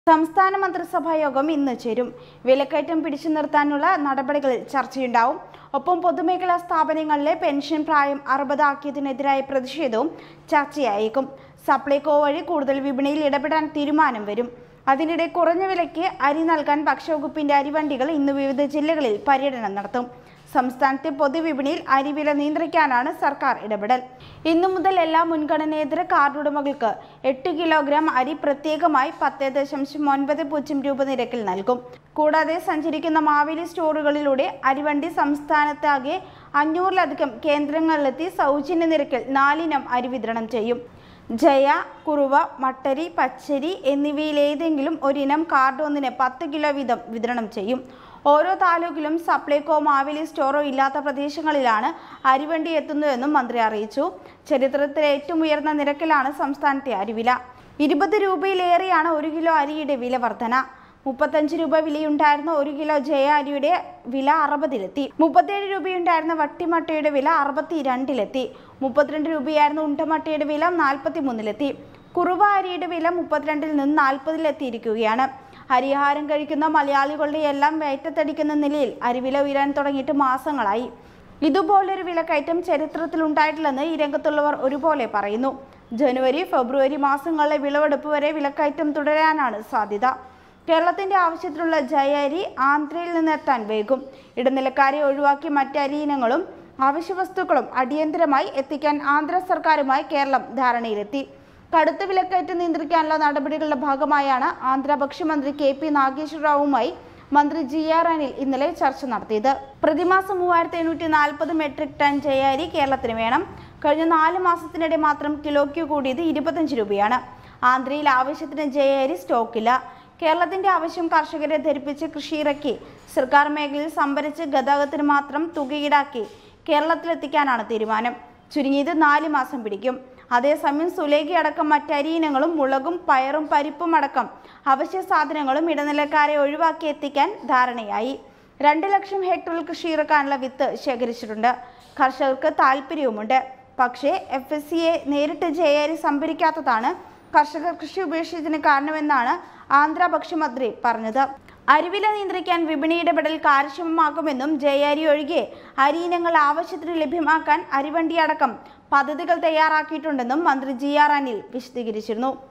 സംസ്ഥാന മന്ത്രിസഭാ യോഗം ഇന്ന് ചേരും. വിലക്കയറ്റം പിടിച്ചു നിർത്താനുള്ള നടപടികളിൽ ചർച്ചയുണ്ടാവും. ഒപ്പം പൊതുമേഖലാ സ്ഥാപനങ്ങളിലെ പെൻഷൻ പ്രായം 60 ആക്കിയതിനെതിരായ പ്രതിഷേധവും ചർച്ചയായേക്കും. സപ്ലൈകോ വഴി കൂടുതൽ വിപണിയിൽ ഇടപെടാൻ തീരുമാനം വരും. അതിനിടെ കുറഞ്ഞ വിലയ്ക്ക് അരി നൽകാൻ ഭക്ഷ്യവകുപ്പിന്റെ അരിവണ്ടികൾ ഇന്ന് വിവിധ ജില്ലകളിൽ പര്യടനം നടത്തും. സംസ്ഥാനത്തെ പൊതുവിപണിയിൽ അരിവില നിയന്ത്രിക്കാനാണ് സർക്കാർ ഇടപെടൽ. ഇന്നു മുതൽ എല്ലാ മുൻഗണനേതര കാർഡുടമകൾക്ക് 8 കിലോഗ്രാം അരി പ്രത്യേകമായി 10.90 രൂപ നിരക്കിൽ നൽകും. കൂടാതെ സഞ്ചരിക്കുന്ന മാവേലി സ്റ്റോറുകളിലൂടെ അരിവണ്ടി സംസ്ഥാനത്താകെ 500-ലധികം കേന്ദ്രങ്ങളിലെത്തി സൗജന്യ നിരക്കിൽ 4 ഇനം അരി വിതരണം ചെയ്യും. ജയ, കുറുവ, മട്ടരി, പച്ചരി എന്നിവയിലേതെങ്കിലും ഒരിനം കാർഡ് ഒന്നിന് 10 കിലോ വീതം വിതരണം ചെയ്യും. ഓരോ താലൂക്കിലും സപ്ലൈകോ മാവേലി സ്റ്റോറോ ഇല്ലാത്ത പ്രദേശങ്ങളിലാണ് അരിവണ്ടി എത്തുന്നതെന്നും മന്ത്രി അറിയിച്ചു. ചരിത്രത്തിലെ ഏറ്റവും ഉയർന്ന നിരക്കിലാണ് സംസ്ഥാനത്തെ അരിവില. 20 രൂപയിലേറെയാണ് 1 കിലോ അരിയുടെ വില വർധന. 35 രൂപ വിലയുണ്ടായിരുന്ന 1 കിലോ ജയ അരിയുടെ വില 60-ലെത്തി. 37 രൂപയുണ്ടായിരുന്ന വട്ടിമട്ടയുടെ വില 62-ലെത്തി. 32 രൂപയായിരുന്ന ഉണ്ടമട്ടയുടെ വില 43-ലെത്തി. കുറുവ അരിയുടെ വില 32-ൽ നിന്ന് 40-ലെത്തിയിരിക്കുകയാണ്. അരിഹാരം കഴിക്കുന്ന മലയാളികളുടെ എല്ലാം വയറ്റത്തടിക്കുന്ന നിലയിൽ അരിവില ഉയരാൻ തുടങ്ങിയിട്ട് മാസങ്ങളായി. ഇതുപോലൊരു വിലക്കയറ്റം ചരിത്രത്തിലുണ്ടായിട്ടില്ലെന്ന് ഈ രംഗത്തുള്ളവർ ഒരുപോലെ പറയുന്നു. ജനുവരി, ഫെബ്രുവരി മാസങ്ങളിലെ വിളവെടുപ്പ് വരെ വിലക്കയറ്റം തുടരാനാണ് സാധ്യത. കേരളത്തിന്റെ ആവശ്യത്തിനുള്ള ജയ അരി ആന്ധ്രയിൽ നിന്നെത്താൻ വൈകും. ഇടനിലക്കാരെ ഒഴിവാക്കി മറ്റ് അരി ഇനങ്ങളും അവശ്യവസ്തുക്കളും അടിയന്തരമായി എത്തിക്കാൻ ആന്ധ്ര സർക്കാരുമായി കേരളം ധാരണയിലെത്തി. കടുത്ത വിലക്കയറ്റം നിയന്ത്രിക്കാനുള്ള നടപടികളുടെ ഭാഗമായാണ് ആന്ധ്ര ഭക്ഷ്യമന്ത്രി KP നാഗേശ്വര റാവുമായി മന്ത്രി GR അനിൽ ഇന്നലെ ചർച്ച നടത്തിയത്. പ്രതിമാസം 3840 മെട്രിക് ടൺ ജയ അരി കേരളത്തിന് വേണം. കഴിഞ്ഞ 4 മാസത്തിനിടെ മാത്രം കിലോയ്ക്ക് കൂടിയത് 25 രൂപയാണ്. ആന്ധ്രയിൽ ആവശ്യത്തിന് ജയ അരി സ്റ്റോക്കില്ല. കേരളത്തിന്റെ ആവശ്യം കർഷകരെ ധരിപ്പിച്ച് കൃഷി ഇറക്കി സർക്കാർ മേഖലയിൽ സംഭരിച്ച് ഗതാഗതത്തിന് മാത്രം തുക ഈടാക്കി കേരളത്തിലെത്തിക്കാനാണ് തീരുമാനം. ചുരുങ്ങിയത് 4 മാസം പിടിക്കും. അതേസമയം സുലേഖ അടക്കം മറ്റരി ഇനങ്ങളും മുളകും പയറും പരിപ്പും അടക്കം അവശ്യ സാധനങ്ങളും ഇടനിലക്കാരെ ഒഴിവാക്കി എത്തിക്കാൻ ധാരണയായി. 2 ലക്ഷം ഹെക്ടറിൽ കൃഷി ഇറക്കാനുള്ള വിത്ത് ശേഖരിച്ചിട്ടുണ്ട്. കർഷകർക്ക് താല്പര്യവുമുണ്ട്. പക്ഷേ FSCA നേരിട്ട് ജയ അരി സംഭരിക്കാത്തതാണ് കർഷകർ കൃഷി ഉപേക്ഷിച്ചതിന് കാരണമെന്നാണ് ആന്ധ്ര ഭക്ഷ്യമന്ത്രി പറഞ്ഞത്. അരിവില നിയന്ത്രിക്കാൻ വിപണി ഇടപെടൽ കാര്യക്ഷമമാക്കുമെന്നും ജയ അരി ഒഴികെ അരി ഇനങ്ങൾ ആവശ്യത്തിന് ലഭ്യമാക്കാൻ അരിവണ്ടി അടക്കം പദ്ധതികൾ തയ്യാറാക്കിയിട്ടുണ്ടെന്നും മന്ത്രി GR അനിൽ വിശദീകരിച്ചിരുന്നു.